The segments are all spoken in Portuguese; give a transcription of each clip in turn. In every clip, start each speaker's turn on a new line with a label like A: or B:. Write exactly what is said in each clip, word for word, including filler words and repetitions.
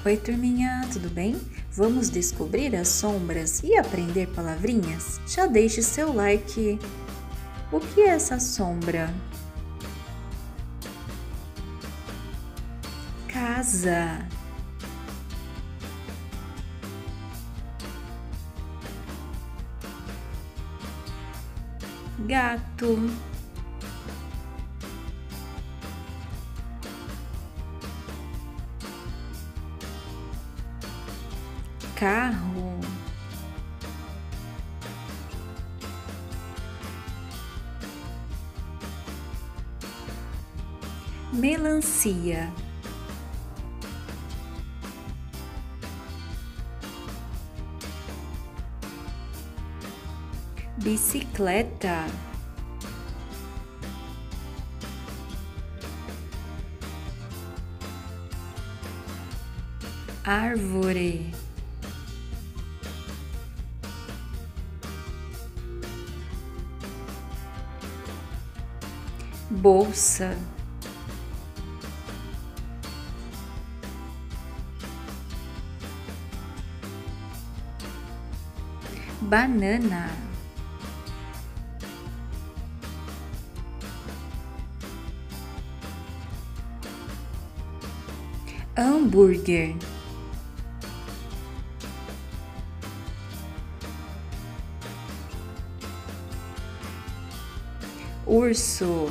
A: Oi, turminha, tudo bem? Vamos descobrir as sombras e aprender palavrinhas? Já deixe seu like. O que é essa sombra? Casa. Gato. Carro. Melancia. Bicicleta. Árvore. Bolsa. Banana. Hambúrguer. Urso.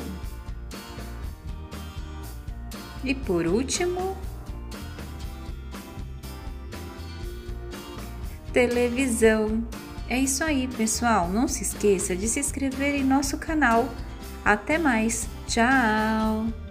A: E por último, televisão. É isso aí, pessoal. Não se esqueça de se inscrever em nosso canal. Até mais. Tchau!